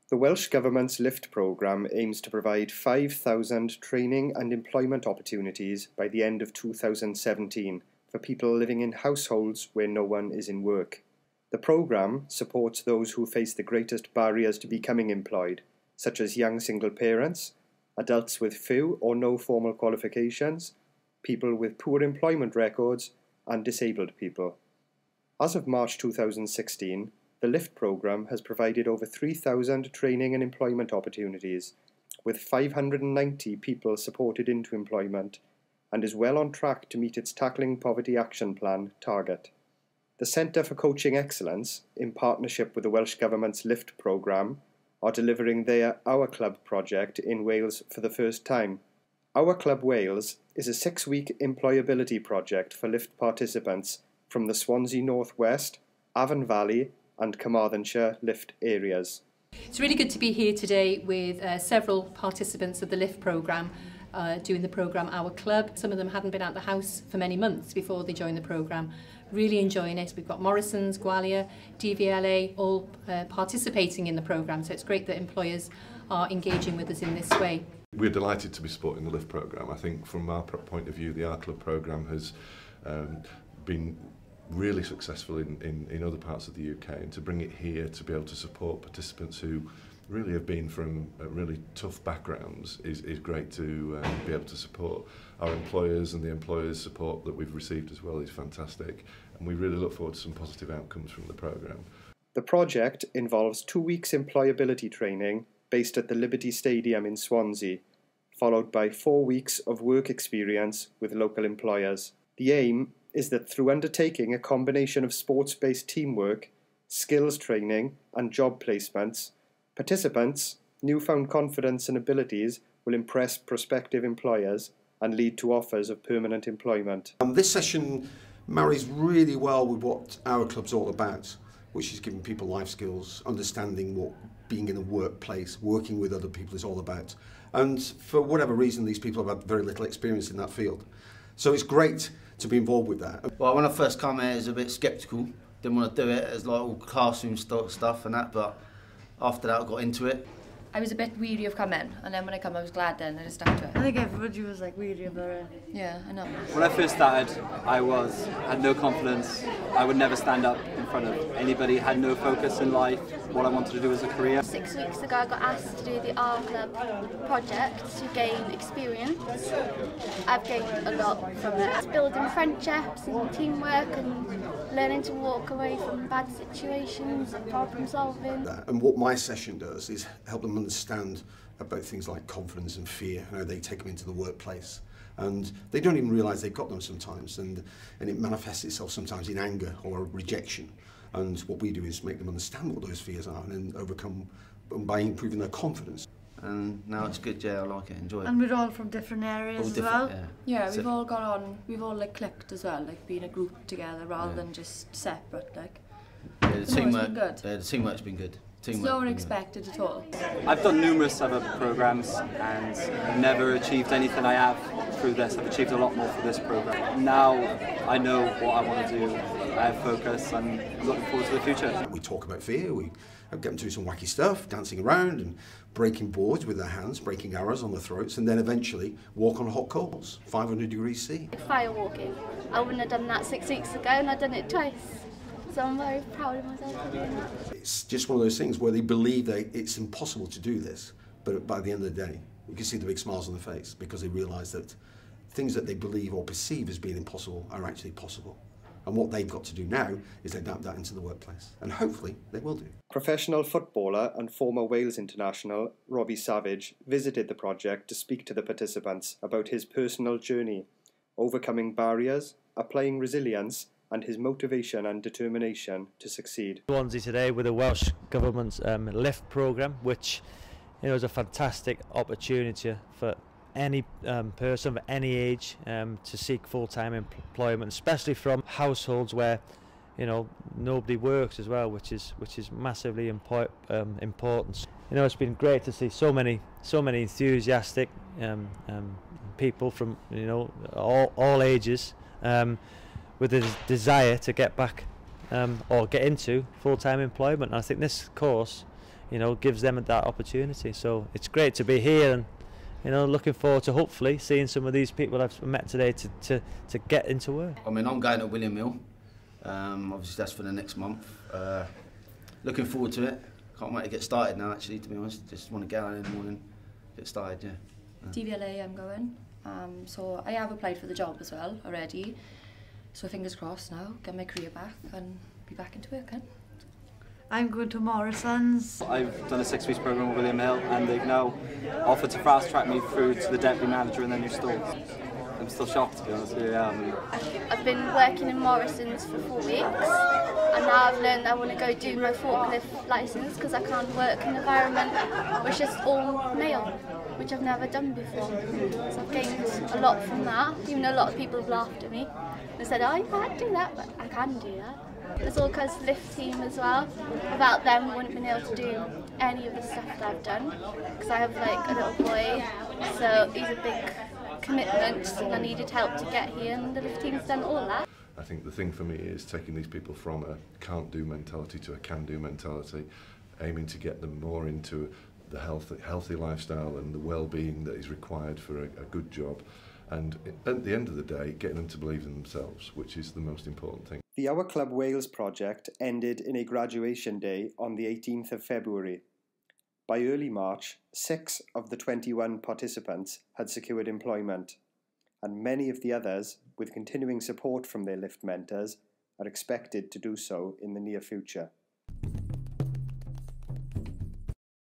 The Welsh Government's LIFT programme aims to provide 5,000 training and employment opportunities by the end of 2017 for people living in households where no one is in work. The programme supports those who face the greatest barriers to becoming employed, such as young single parents, adults with few or no formal qualifications, people with poor employment records, and disabled people. As of March 2016, the LIFT programme has provided over 3,000 training and employment opportunities, with 590 people supported into employment, and is well on track to meet its Tackling Poverty Action Plan target. The Centre for Coaching Excellence, in partnership with the Welsh Government's LIFT programme, are delivering their Our Club project in Wales for the first time. Our Club Wales is a 6-week employability project for LIFT participants from the Swansea North West, Avon Valley and Carmarthenshire LIFT areas. It's really good to be here today with several participants of the LIFT programme doing the programme Our Club. Some of them hadn't been out the house for many months before they joined the programme. Really enjoying it. We've got Morrison's, Gwalia, DVLA all participating in the programme, so it's great that employers are engaging with us in this way. We're delighted to be supporting the LIFT programme. I think from our point of view, the Our Club programme has been really successful in other parts of the UK, and to bring it here to be able to support participants who really have been from really tough backgrounds is great to be able to support. Our employers and the employers' support that we've received as well is fantastic, and we really look forward to some positive outcomes from the programme. The project involves 2 weeks employability training based at the Liberty Stadium in Swansea, followed by 4 weeks of work experience with local employers. The aim is that through undertaking a combination of sports-based teamwork, skills training and job placements, participants' newfound confidence and abilities will impress prospective employers and lead to offers of permanent employment. This session marries really well with what Our Club's all about, which is giving people life skills, understanding what being in a workplace, working with other people is all about. And for whatever reason, these people have had very little experience in that field. So it's great to be involved with that. Well, when I first came here, I was a bit sceptical. Didn't want to do it as like all classroom stuff and that, but after that I got into it. I was a bit weary of coming, and then when I come I was glad then, I just stuck to it. I think everybody was like weary about it. Yeah, I know. When I first started, I had no confidence. I would never stand up in front of anybody, had no focus in life, what I wanted to do as a career. 6 weeks ago I got asked to do the Our Club project to gain experience. I've gained a lot from it. It's building friendships and teamwork and learning to walk away from bad situations and problem solving. And what my session does is help them understand about things like confidence and fear, how they take them into the workplace. And they don't even realise they've got them sometimes, and it manifests itself sometimes in anger or rejection. And what we do is make them understand what those fears are and then overcome by improving their confidence. And now it's good, yeah, I like it, enjoy it. And we're all from different areas as well. Yeah, we've all got on, we've all like clicked as well, like being a group together rather than just separate, like. Yeah, the teamwork, good. the teamwork's been good. It's not unexpected at all. I've done numerous other programmes and never achieved anything I have through this. I've achieved a lot more for this programme. Now I know what I want to do, I have focus, and I'm looking forward to the future. We talk about fear, we get them to do some wacky stuff, dancing around and breaking boards with their hands, breaking arrows on their throats, and then eventually walk on hot coals, 500 degrees C. Firewalking. I wouldn't have done that 6 weeks ago, and I've done it twice. So I'm very proud of myself for doing that. It's just one of those things where they believe that it's impossible to do this, but by the end of the day, you can see the big smiles on their face because they realise that things that they believe or perceive as being impossible are actually possible. And what they've got to do now is adapt that into the workplace. And hopefully they will do. Professional footballer and former Wales international Robbie Savage visited the project to speak to the participants about his personal journey, overcoming barriers, applying resilience, and his motivation and determination to succeed. Swansea today with the Welsh Government's LIFT programme, which is a fantastic opportunity for any person of any age to seek full-time employment, especially from households where nobody works as well, which is massively important. It's been great to see so many enthusiastic people from all ages with a desire to get back or get into full-time employment. And I think this course you know, gives them that opportunity. So it's great to be here, and you know, looking forward to hopefully seeing some of these people I've met today to get into work. I mean, I'm going to William Mill. Obviously that's for the next month. Looking forward to it. Can't wait to get started now, actually, to be honest. Just want to get out in the morning, get started, yeah. DVLA I'm going. So I have applied for the job as well already. So fingers crossed now, get my career back and be back into work then. I'm going to Morrison's. I've done a 6-week programme with William Hill, and they've now offered to fast track me through to the deputy manager in their new store. I'm still shocked, to be honest with you. I've been working in Morrison's for 4 weeks, and now I've learned I want to go do my forklift licence because I can't work in an environment which is all male, which I've never done before. So I've gained a lot from that, even though a lot of people have laughed at me. They said, oh, you can't do that, but I can do that. It's all because lift team as well. Without them, I wouldn't have been able to do any of the stuff that I've done, because I have like a little boy, so he's a big commitment, and I needed help to get here, and the lift team's done all that. I think the thing for me is taking these people from a can't-do mentality to a can-do mentality, aiming to get them more into the healthy lifestyle and the well-being that is required for a good job, and at the end of the day, getting them to believe in themselves, which is the most important thing. The Our Club Wales project ended in a graduation day on the 18th of February. By early March, 6 of the 21 participants had secured employment, and many of the others, with continuing support from their lift mentors, are expected to do so in the near future.